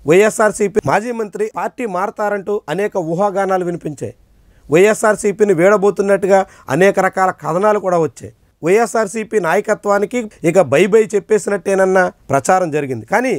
వైఎస్ఆర్సీపీ మాజీ మంత్రి పార్టీ మారతారంటూ అనేక ఊహాగానాలు వినిపించాయి. వైఎస్ఆర్సీపీని వీడబోతున్నట్టుగా అనేక రకాల కథనాలు కూడా వచ్చాయి. వైఎస్ఆర్సీపీ నాయకత్వానికి ఇక బై బై చెప్పేసినట్టేనన్న ప్రచారం జరిగింది. కానీ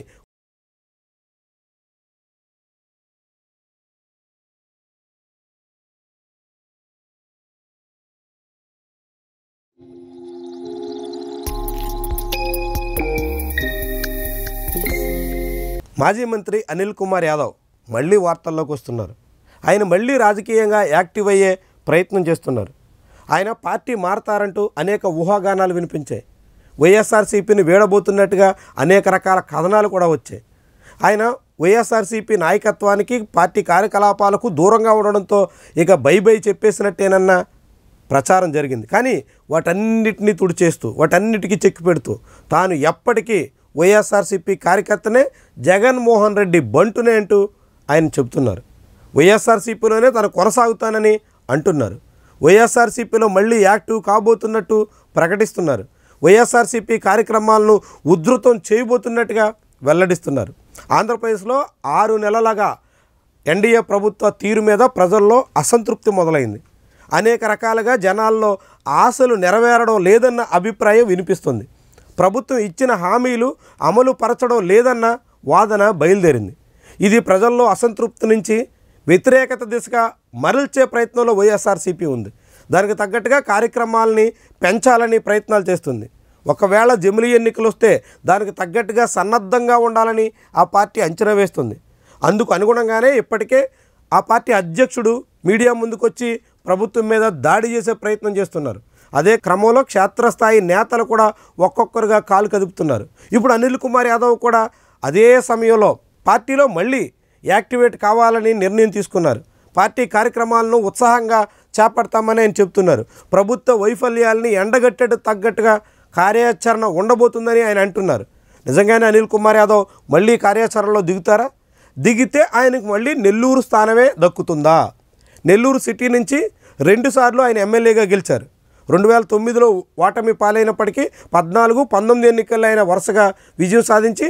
మాజీ మంత్రి అనిల్ కుమార్ యాదవ్ మళ్ళీ వార్తల్లోకి వస్తున్నారు. ఆయన మళ్ళీ రాజకీయంగా యాక్టివ్ అయ్యే ప్రయత్నం చేస్తున్నారు. ఆయన పార్టీ మారతారంటూ అనేక ఊహాగానాలు వినిపించాయి. వైఎస్ఆర్సీపీని వీడబోతున్నట్టుగా అనేక రకాల కథనాలు కూడా వచ్చాయి. ఆయన వైఎస్ఆర్సీపీ నాయకత్వానికి పార్టీ కార్యకలాపాలకు దూరంగా ఉండడంతో ఇక బై బై చెప్పేసినట్టేనన్న ప్రచారం జరిగింది. కానీ వాటన్నిటినీ తుడిచేస్తూ వాటన్నిటికీ చెక్కి పెడుతూ తాను ఎప్పటికీ వైఎస్ఆర్సీపీ కార్యకర్తనే, జగన్మోహన్ రెడ్డి బంటునే అంటూ ఆయన చెబుతున్నారు. వైఎస్ఆర్సీపీలోనే తను కొనసాగుతానని అంటున్నారు. వైఎస్ఆర్సీపీలో మళ్ళీ యాక్టివ్ కాబోతున్నట్టు ప్రకటిస్తున్నారు. వైఎస్ఆర్సీపీ కార్యక్రమాలను ఉధృతం చేయబోతున్నట్టుగా వెల్లడిస్తున్నారు. ఆంధ్రప్రదేశ్లో 6 నెలలుగా ఎన్డీఏ ప్రభుత్వ తీరు మీద ప్రజల్లో అసంతృప్తి మొదలైంది. అనేక రకాలుగా జనాల్లో ఆశలు నెరవేరడం లేదన్న అభిప్రాయం వినిపిస్తుంది. ప్రభుత్వం ఇచ్చిన హామీలు అమలు పరచడం లేదన్న వాదన బయలుదేరింది. ఇది ప్రజల్లో అసంతృప్తి నుంచి వ్యతిరేకత దిశగా మరల్చే ప్రయత్నంలో వైఎస్ఆర్సీపీ ఉంది. దానికి తగ్గట్టుగా కార్యక్రమాలని పెంచాలని ప్రయత్నాలు చేస్తుంది. ఒకవేళ జమిలీ ఎన్నికలు వస్తే దానికి తగ్గట్టుగా సన్నద్ధంగా ఉండాలని ఆ పార్టీ అంచనా వేస్తుంది. అందుకు అనుగుణంగానే ఇప్పటికే ఆ పార్టీ అధ్యక్షుడు మీడియా ముందుకొచ్చి ప్రభుత్వం మీద దాడి చేసే ప్రయత్నం చేస్తున్నారు. అదే క్రమంలో క్షేత్రస్థాయి నేతలు కూడా ఒక్కొక్కరుగా కాలు కదుపుతున్నారు. ఇప్పుడు అనిల్ కుమార్ యాదవ్ కూడా అదే సమయంలో పార్టీలో మళ్ళీ యాక్టివేట్ కావాలని నిర్ణయం తీసుకున్నారు. పార్టీ కార్యక్రమాలను ఉత్సాహంగా చేపడతామని ఆయన చెప్తున్నారు. ప్రభుత్వ వైఫల్యాలని ఎండగట్టేట్టు తగ్గట్టుగా కార్యాచరణ ఉండబోతుందని ఆయన అంటున్నారు. నిజంగానే అనిల్ కుమార్ యాదవ్ మళ్ళీ కార్యాచరణలో దిగుతారా? దిగితే ఆయనకు మళ్ళీ నెల్లూరు స్థానమే దక్కుతుందా? నెల్లూరు సిటీ నుంచి 2 సార్లు ఆయన ఎమ్మెల్యేగా గెలిచారు. 2009లో ఓటమి పాలైనప్పటికీ 14, 19 ఎన్నికల్లో ఆయన వరుసగా విజయం సాధించి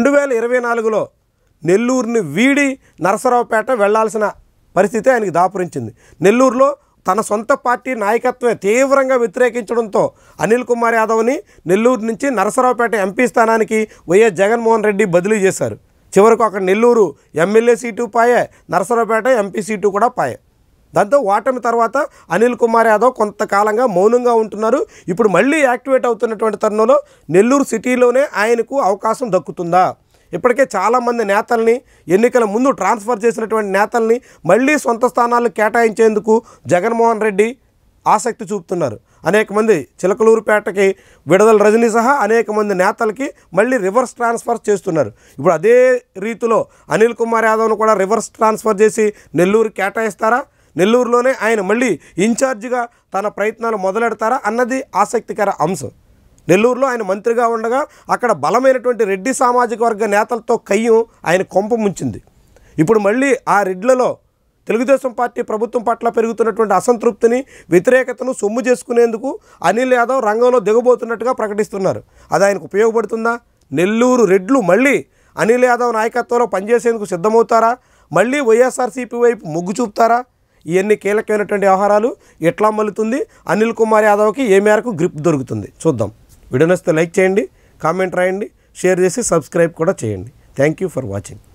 2024లో నెల్లూరుని వీడి నరసరావుపేట వెళ్లాల్సిన పరిస్థితి ఆయనకు దాపురించింది. నెల్లూరులో తన సొంత పార్టీ నాయకత్వమే తీవ్రంగా వ్యతిరేకించడంతో అనిల్ కుమార్ యాదవ్ని నెల్లూరు నుంచి నరసరావుపేట ఎంపీ స్థానానికి వైఎస్ జగన్మోహన్ రెడ్డి బదిలీ చేశారు. చివరకు అక్కడ నెల్లూరు ఎమ్మెల్యే సీటు పాయే, నరసరావుపేట ఎంపీ సీటు కూడా పాయే. దాంతో ఓటమి తర్వాత అనిల్ కుమార్ యాదవ్ కొంతకాలంగా మౌనంగా ఉంటున్నారు. ఇప్పుడు మళ్ళీ యాక్టివేట్ అవుతున్నటువంటి తరుణంలో నెల్లూరు సిటీలోనే ఆయనకు అవకాశం దక్కుతుందా? ఇప్పటికే చాలామంది నేతల్ని ఎన్నికల ముందు ట్రాన్స్ఫర్ చేసినటువంటి నేతల్ని మళ్ళీ సొంత స్థానాలు కేటాయించేందుకు జగన్మోహన్ రెడ్డి ఆసక్తి చూపుతున్నారు. అనేక మంది చిలకలూరుపేటకి విడుదల రజనీ సహా అనేక మంది నేతలకి మళ్ళీ రివర్స్ ట్రాన్స్ఫర్ చేస్తున్నారు. ఇప్పుడు అదే రీతిలో అనిల్ కుమార్ యాదవ్ను కూడా రివర్స్ ట్రాన్స్ఫర్ చేసి నెల్లూరు కేటాయిస్తారా? నెల్లూరులోనే ఆయన మళ్ళీ ఇన్ఛార్జిగా తన ప్రయత్నాలు మొదలెడతారా అన్నది ఆసక్తికర అంశం. నెల్లూరులో ఆయన మంత్రిగా ఉండగా అక్కడ బలమైనటువంటి రెడ్డి సామాజిక వర్గ నేతలతో కయ్యం ఆయన కొంప ముంచింది. ఇప్పుడు మళ్ళీ ఆ రెడ్లలో తెలుగుదేశం పార్టీ ప్రభుత్వం పట్ల పెరుగుతున్నటువంటి అసంతృప్తిని, వ్యతిరేకతను సొమ్ము చేసుకునేందుకు అనిల్ యాదవ్ రంగంలో దిగబోతున్నట్టుగా ప్రకటిస్తున్నారు. అది ఆయనకు ఉపయోగపడుతుందా? నెల్లూరు రెడ్లు మళ్ళీ అనిల్ యాదవ్ నాయకత్వంలో పనిచేసేందుకు సిద్ధమవుతారా? మళ్ళీ వైఎస్ఆర్సీపీ వైపు మొగ్గు చూపుతారా? ఇవన్నీ కీలకమైనటువంటి వ్యవహారాలు. ఎట్లా మలుతుంది? అనిల్ కుమార్ యాదవ్కి ఏ మేరకు గ్రిప్ దొరుకుతుంది చూద్దాం. వీడియో నచ్చితే లైక్ చేయండి, కామెంట్ రాయండి, షేర్ చేసి సబ్స్క్రైబ్ కూడా చేయండి. Thank you for watching.